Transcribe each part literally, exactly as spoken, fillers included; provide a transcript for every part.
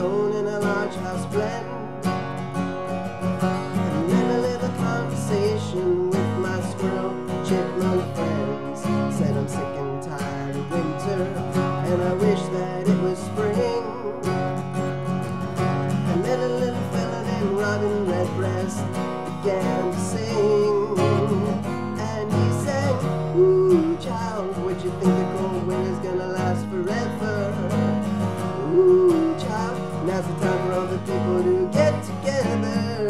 alone in a large house blend. And then a little conversation with my squirrel chipmunk friends. Said I'm sick and tired of winter, and I wish that it was spring. And then a little fella named Robin Redbreast began to sing. And he sang, ooh child, would you think the cold winter is gonna last forever? Ooh child, now's the time for all the people to get together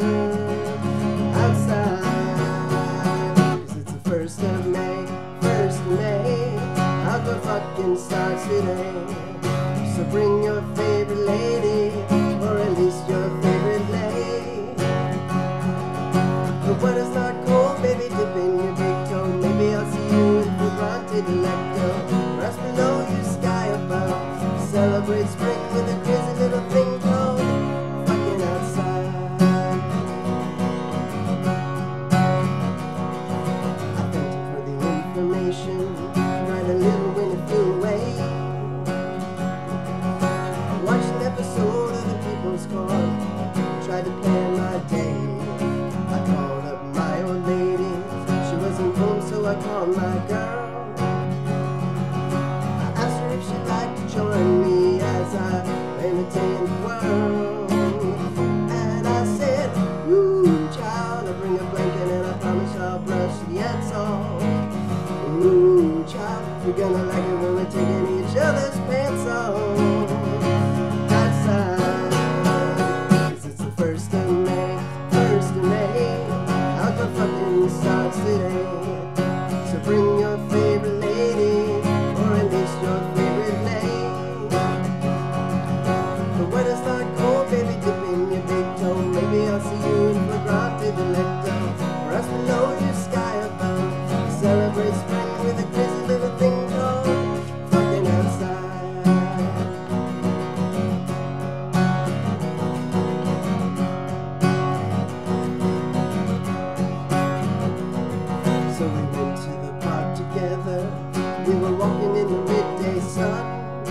outside. Cause it's the first of May, first of May, outdoor fucking starts today. So bring your favorite lady, or at least your favorite lay. But when it's not cold, baby, dip in your big toe. Maybe I'll see you in the granted electo. Rest below you, sky above. Celebrate spring with a crazy little thing called fucking outside. I thank you for the information. Write a little when you flew away. Watched an episode of the People's Court. Tried to plan my day. I called up my old lady. She wasn't home, so I called my girl. I asked her if she'd like to join me as I entertain the world. And I said, ooh child, I'll bring a blanket and I promise I'll brush the ants off. Ooh child, you're gonna like it when we're taking each other's pants off outside. Cause it's the first of May, first of May, outdoor fucking starts today. So bring your favorite lady, or at least your favorite lay. But when it's not cold, baby, dip in your big toe. Maybe I'll see you in the granted electo. Or else below you, sky above. Celebrate spring with a crazy little thing called fucking outside. So we went to the park together. We were walking in the midday sun.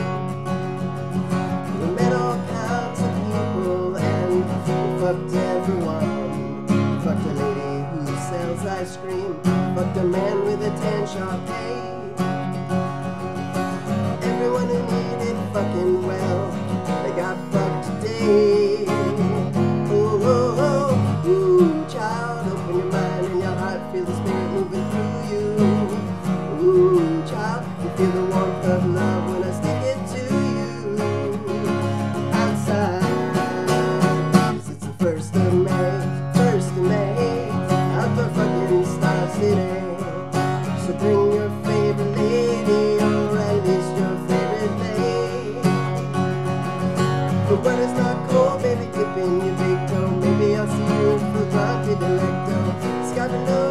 We met all kinds of people and we fucked everyone. Fucked a lady who sells ice cream. Fucked a man with a tan Sharpay. Everyone who needed fucking well, they got fucked today. Oh, oh, oh, ooh, child, open your mind and your heart, feel the spirit moving through you. Ooh, child, you feel the warmth of love when I stick it to you. Outside, cause it's the first of May, first of May, outdoor fucking starts today. So bring your favorite lady, or at least your favorite lay. But when it's not cold, baby, dip in your big toe. Maybe I'll see you in the granted electo. Sky below